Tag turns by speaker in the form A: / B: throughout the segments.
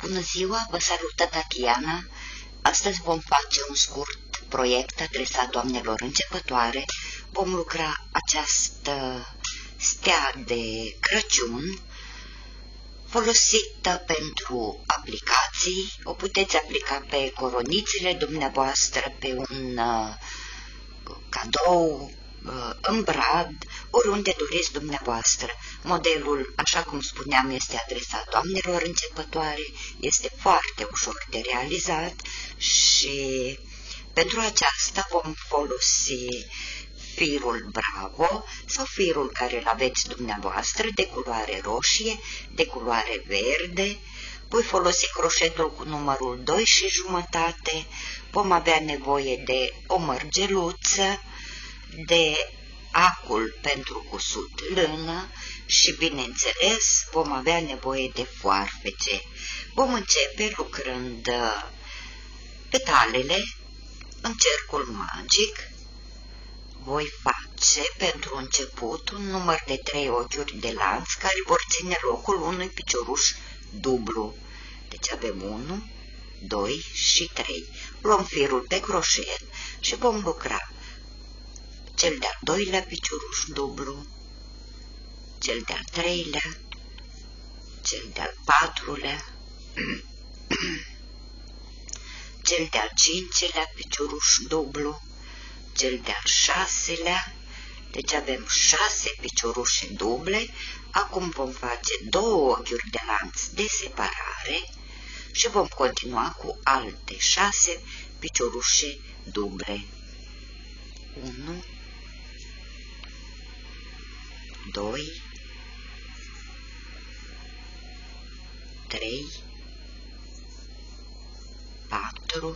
A: Bună ziua, vă salută Tatiana. Astăzi vom face un scurt proiect adresat doamnelor începătoare. Vom lucra această stea de Crăciun folosită pentru aplicații. O puteți aplica pe coronițele dumneavoastră, pe un cadou, în brad, oriunde doriți dumneavoastră. Modelul, așa cum spuneam, este adresat doamnelor începătoare, este foarte ușor de realizat și pentru aceasta vom folosi firul Bravo sau firul care îl aveți dumneavoastră, de culoare roșie, de culoare verde. Voi folosi croșetul cu numărul 2 și jumătate. Vom avea nevoie de o mărgeluță, de acul pentru cusut lână și, bineînțeles, vom avea nevoie de foarfece. Vom începe lucrând petalele în cercul magic. Voi face pentru început un număr de 3 ochiuri de lanț care vor ține locul unui picioruș dublu. Deci avem 1, 2 și 3. Luăm firul pe croșet și vom lucra cel de-al doilea picioruș dublu, cel de-al treilea, cel de-al patrulea, cel de-al cincilea picioruș dublu, cel de-al șaselea. Deci avem 6 piciorușe duble. Acum vom face 2 ochiuri de lanț de separare și vom continua cu alte 6 piciorușe duble. 1, 2, 3, 4,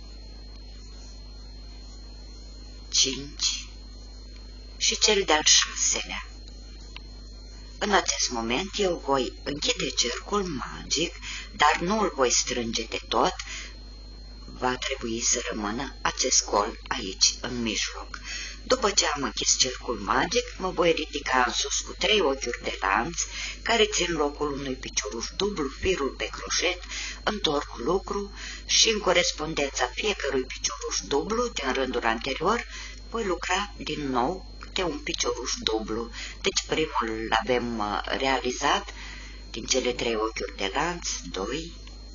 A: 5 și cel de-al șaselea. În acest moment eu voi închide cercul magic, dar nu îl voi strânge de tot. Va trebui să rămână acest gol aici, în mijloc. După ce am închis cercul magic, mă voi ridica în sus cu 3 ochiuri de lanț, care țin locul unui picioruș dublu, firul pe croșet, întorc lucru și în corespondența fiecărui picioruș dublu din rândul anterior, voi lucra din nou câte un picioruș dublu. Deci primul îl avem realizat din cele 3 ochiuri de lanț, 2,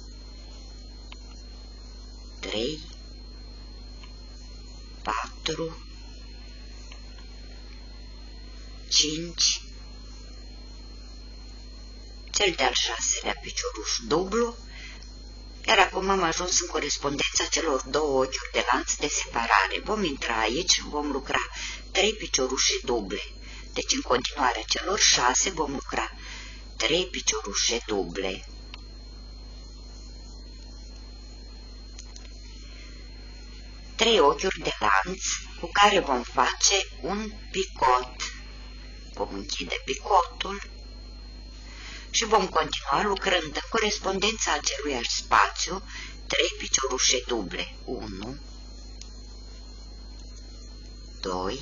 A: 3, 4, 5, cel de-al șaselea picioruș dublu, iar acum am ajuns în corespondența celor 2 ochiuri de lanț de separare. Vom intra aici, vom lucra 3 piciorușe duble. Deci în continuarea celor 6 vom lucra 3 piciorușe duble. Trei ochiuri de lanț cu care vom face un picot. Vom închide picotul și vom continua lucrând în corespondența aceluiași spațiu 3 piciorușe duble. 1, 2,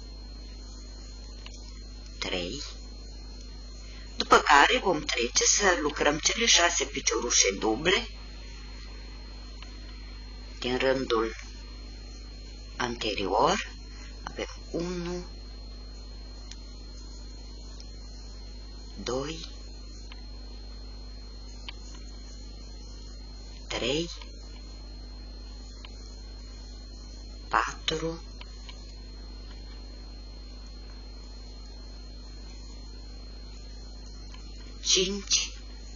A: 3, după care vom trece să lucrăm cele 6 piciorușe duble din rândul anterior. Avem 1, 2, 3, 4, 5,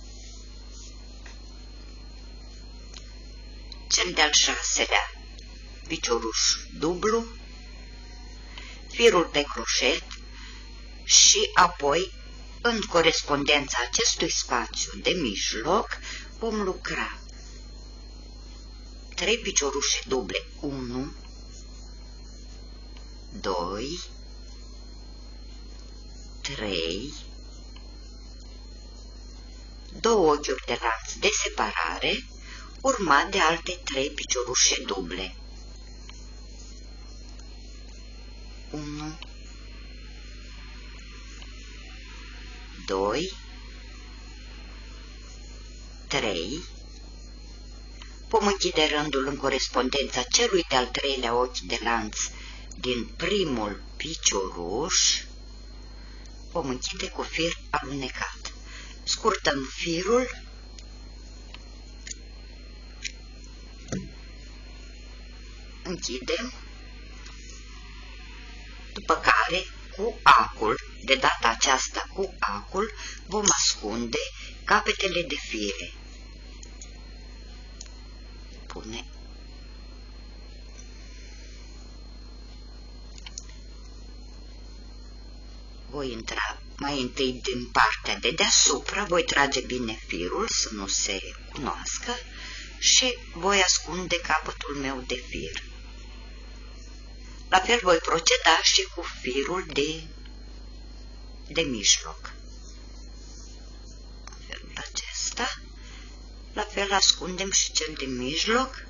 A: cel de-al șaselea picioruș dublu, firul pe croșet și apoi, în corespondența acestui spațiu de mijloc, vom lucra 3 piciorușe duble. 1, 2, 3, 2 ochiuri de lanț de separare, urmat de alte 3 piciorușe duble. 1, 2, 3, vom închide rândul în corespondența celui de-al treilea ochi de lanț din primul picioruș, vom închide cu fir alunecat. Scurtăm firul, închidem, după care cu acul, de data aceasta cu acul, vom ascunde capetele de fire. Pune voi intra mai întâi din partea de deasupra, voi trage bine firul să nu se cunoască și voi ascunde capătul meu de fir. La fel voi proceda și cu firul de mijloc. În felul acesta, la fel ascundem și cel de mijloc.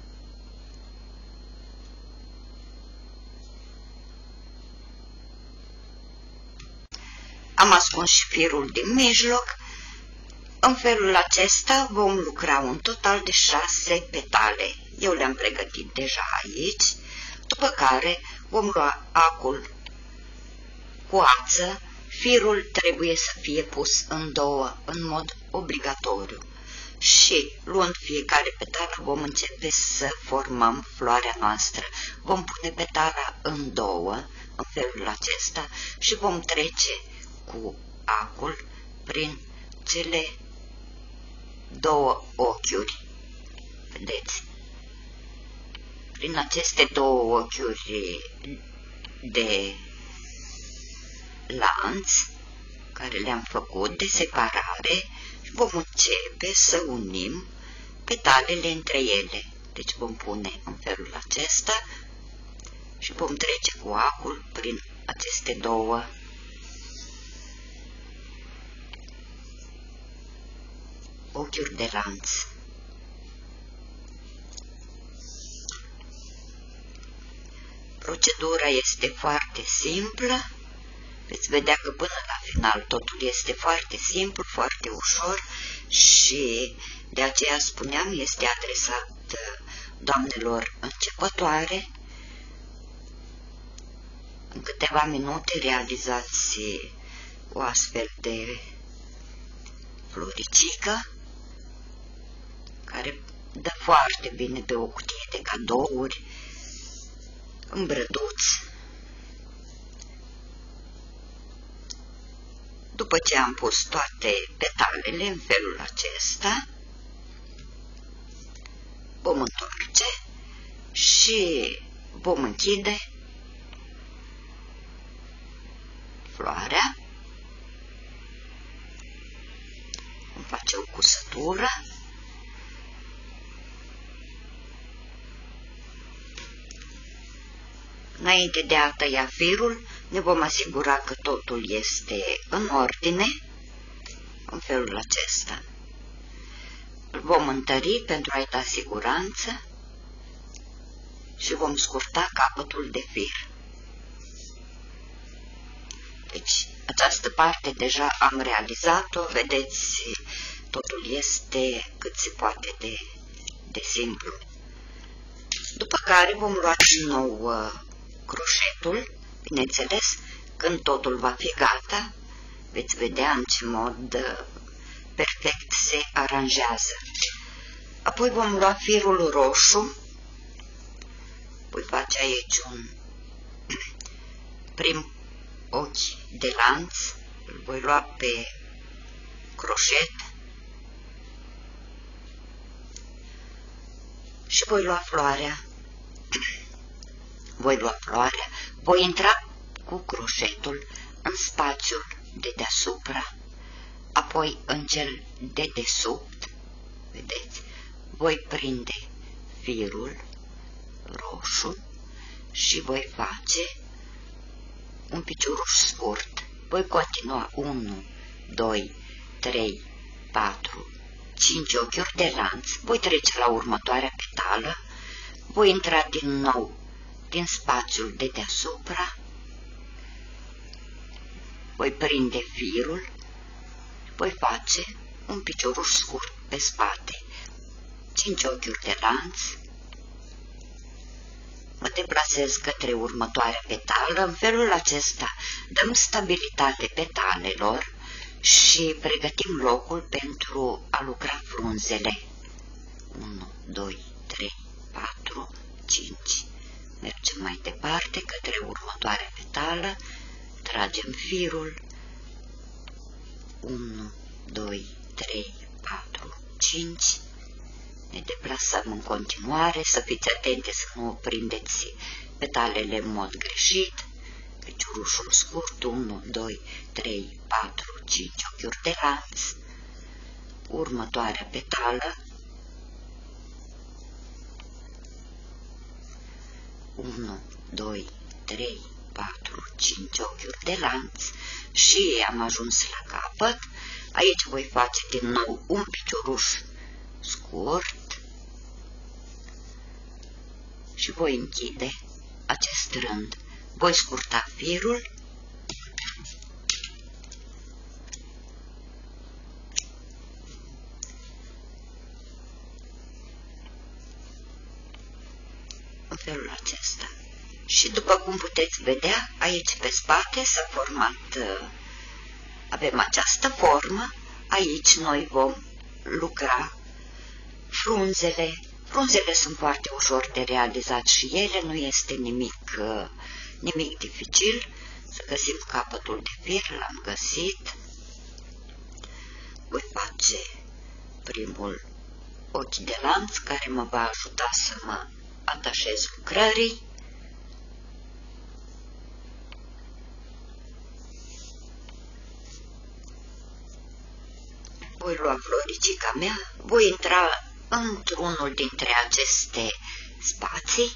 A: Am ascuns și firul din mijloc. În felul acesta vom lucra un total de 6 petale. Eu le-am pregătit deja aici, după care vom lua acul cu ață. Firul trebuie să fie pus în două, în mod obligatoriu. Și, luând fiecare petală, vom începe să formăm floarea noastră. Vom pune petala în două, în felul acesta, și vom trece cu acul prin cele două ochiuri. Vedeți? Prin aceste două ochiuri de lanț care le-am făcut de separare, vom începe să unim petalele între ele. Deci vom pune în felul acesta și vom trece cu acul prin aceste două ochiuri de lanț. Procedura este foarte simplă. Veți vedea că până la final totul este foarte simplu, foarte ușor și de aceea spuneam, este adresat doamnelor începătoare. În câteva minute realizați o astfel de floricică care dă foarte bine pe o cutie de cadouri, îmbrăduți. După ce am pus toate petalele în felul acesta, vom întoarce și vom închide floarea. Vom face o cusătură. Înainte de a tăia firul, ne vom asigura că totul este în ordine, în felul acesta. Îl vom întări pentru a-i da siguranță și vom scurta capătul de fir. Deci, această parte deja am realizat-o, vedeți, totul este cât se poate de simplu. După care vom lua din nou croșetul, bineînțeles, când totul va fi gata, veți vedea în ce mod perfect se aranjează. Apoi vom lua firul roșu, voi face aici un prim ochi de lanț, îl voi lua pe croșet și voi lua floarea. Voi intra cu croșetul în spațiul de deasupra, apoi în cel de desubt, vedeți, voi prinde firul roșu și voi face un picioruș scurt. Voi continua 1, 2, 3, 4, 5 ochiuri de lanț, voi trece la următoarea petală, voi intra din nou din spațiul de deasupra, voi prinde firul, voi face un picioruș scurt pe spate, 5 ochiuri de lanț, mă deplasez către următoarea petală. În felul acesta dăm stabilitate petalelor și pregătim locul pentru a lucra frunzele. 1, 2, 3, 4, 5. Mergem mai departe către următoarea petală, tragem firul, 1, 2, 3, 4, 5, ne deplasăm în continuare, să fiți atente să nu prindeți petalele în mod greșit, piciorușul scurt, 1, 2, 3, 4, 5 ochiuri de lanț, următoarea petală, 1, 2, 3, 4, 5 ochiuri de lanț și am ajuns la capăt. Aici voi face din nou un picioruș scurt și voi închide acest rând. Voi scurta firul în felul acesta. Și după cum puteți vedea, aici pe spate s-a format, avem această formă, aici noi vom lucra frunzele. Frunzele sunt foarte ușor de realizat și ele, nu este nimic dificil. Să găsim capătul de fir, l-am găsit. Voi face primul ochi de lanț care mă va ajuta să mă atașez lucrării. Voi lua floricica mea, voi intra într-unul dintre aceste spații,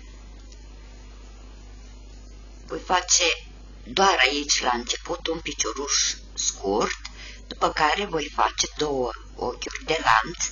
A: voi face doar aici la început un picioruș scurt, după care voi face 2 ochiuri de lanț,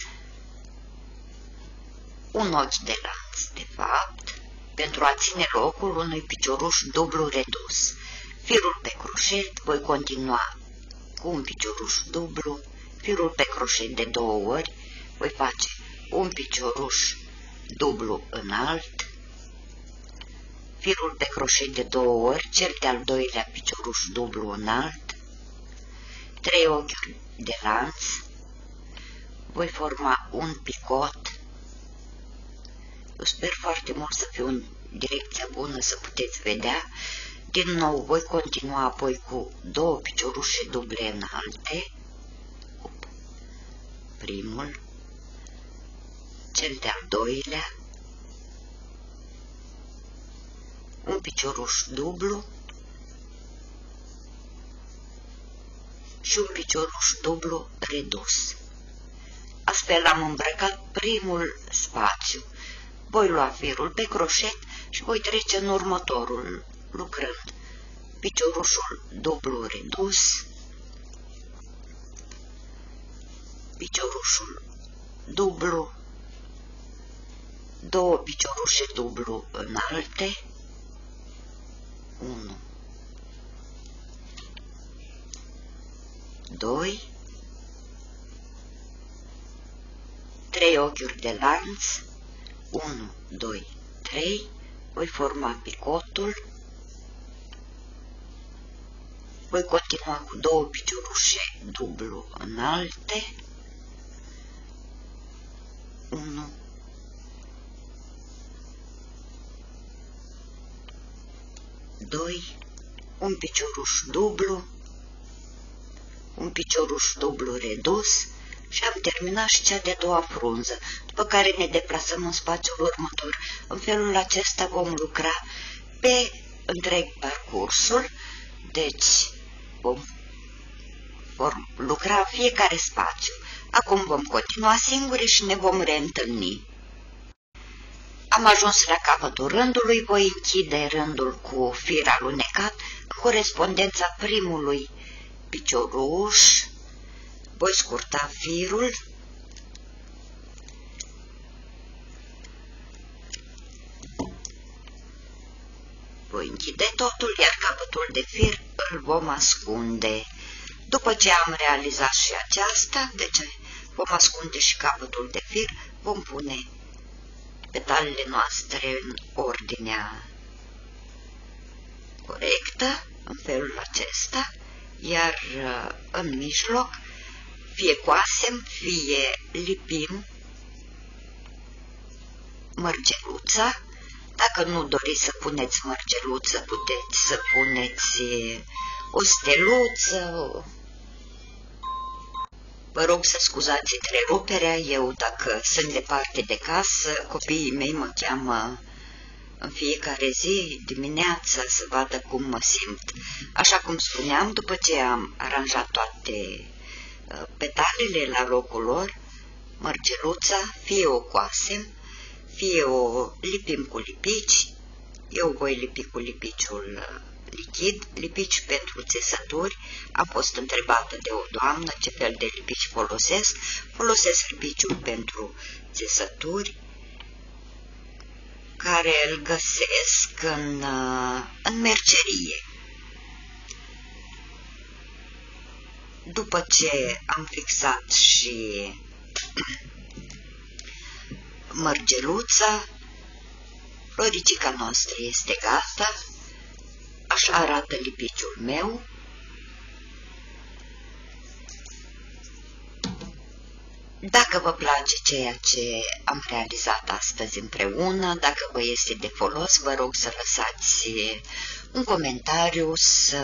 A: un ochi de lanț, de fapt, pentru a ține locul unui picioruș dublu redus. Firul pe croșet, voi continua cu un picioruș dublu, firul pe croșet de 2 ori, voi face un picioruș dublu înalt, firul pe croșet de 2 ori, cel de-al doilea picioruș dublu înalt, 3 ochiuri de lanț, voi forma un picot. Eu sper foarte mult să fiu în direcția bună, să puteți vedea. Din nou voi continua apoi cu 2 piciorușe duble înalte, primul, cel de-al doilea, un picioruș dublu și un picioruș dublu redus. Astfel am îmbrăcat primul spațiu. Voi lua firul pe croșet și voi trece în următorul, lucrând piciorușul dublu redus, piciorușul dublu, 2 piciorușe dublu înalte, 1, 2, 3 ochiuri de lanț, 1, 2, 3, voi forma picotul, voi continua cu 2 piciorușe dublu înalte, 1, 2, un picioruș dublu, un picioruș dublu redus și am terminat și cea de-a doua frunză, după care ne deplasăm în spațiul următor. În felul acesta vom lucra pe întreg parcursul, deci vom lucra fiecare spațiu. Acum vom continua singuri și ne vom reîntâlni. Am ajuns la capătul rândului, voi închide rândul cu fir alunecat în corespondența primului picioruș, voi scurta firul, voi închide totul, iar capătul de fir îl vom ascunde. După ce am realizat și aceasta, deci vom ascunde și capătul de fir, vom pune petalele noastre în ordinea corectă, în felul acesta, iar în mijloc fie coasem, fie lipim mărgeluța. Dacă nu doriți să puneți mărgeluță, puteți să puneți o steluță. Vă rog să scuzați întreruperea, eu dacă sunt departe de casă, copiii mei mă cheamă în fiecare zi, dimineața, să vadă cum mă simt. Așa cum spuneam, după ce am aranjat toate petalele la locul lor, mărgeluța, fie o coasem, fie o lipim cu lipici. Eu voi lipi cu lipiciul lichid, lipici pentru țesături. Am fost întrebată de o doamnă ce fel de lipici folosesc. Folosesc lipiciul pentru țesături, care îl găsesc în mercerie. După ce am fixat și mărgeluța, floricica noastră este gata. Așa arată lipiciul meu. Dacă vă place ceea ce am realizat astăzi împreună, dacă vă este de folos, vă rog să lăsați un comentariu, să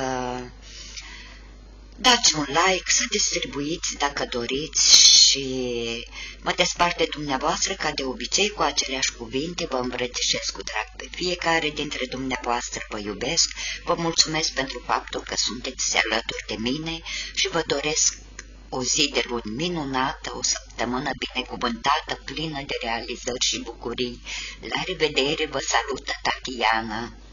A: dați un like, să distribuiți dacă doriți și mă despart de dumneavoastră ca de obicei cu aceleași cuvinte. Vă îmbrățișez cu drag pe fiecare dintre dumneavoastră, vă iubesc, vă mulțumesc pentru faptul că sunteți alături de mine și vă doresc o zi de luni minunată, o săptămână binecuvântată, plină de realizări și bucurii. La revedere, vă salută Tatiana!